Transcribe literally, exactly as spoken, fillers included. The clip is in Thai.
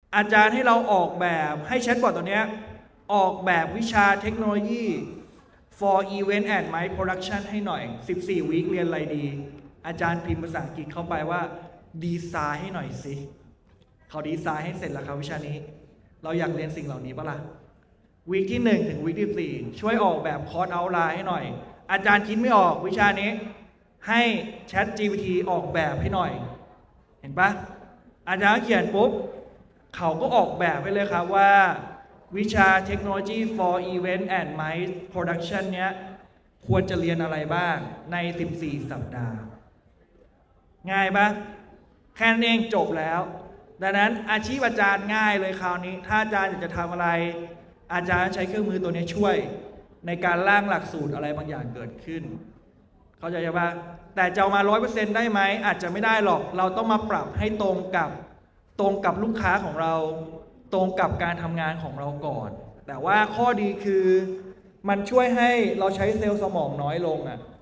อาจารย์ให้เราออกแบบให้แชทบอทตัวนี้ออกแบบวิชาเทคโนโลยี for event and mic production ให้หน่อยสิบสี่วีคเรียนอะไรดีอาจารย์พิมพ์ภาษาอังกฤษเข้าไปว่าดีไซน์ให้หน่อยสิเขาดีไซน์ให้เสร็จแล้วครับวิชานี้เราอยากเรียนสิ่งเหล่านี้ปะล่ะวีคที่หนึ่งถึงวีคที่สี่ช่วยออกแบบคอร์สเอาท์ไลน์ให้หน่อยอาจารย์คิดไม่ออกวิชานี้ให้ Chat จี พี ที ออกแบบให้หน่อยเห็นปะอาจารย์เขียนปุ๊บเขาก็ออกแบบให้เลยครับว่าวิชาเทคโนโลยี for event and mic production เนี้ยควรจะเรียนอะไรบ้างในสิบสี่สัปดาห์ง่ายปะแค่นั้นเองจบแล้วดังนั้นอาชีพอาจารย์ง่ายเลยคราวนี้ถ้าอาจารย์อยากจะทำอะไรอาจารย์ใช้เครื่องมือตัวนี้ช่วยในการร่างหลักสูตรอะไรบางอย่างเกิดขึ้นเข้าใจปะแต่จะเอามา ร้อยเปอร์เซ็นต์ ได้ไหมอาจจะไม่ได้หรอกเราต้องมาปรับให้ตรงกับตรงกับลูกค้าของเราตรงกับการทำงานของเราก่อนแต่ว่าข้อดีคือมันช่วยให้เราใช้เซลล์สมองน้อยลงอ่ะ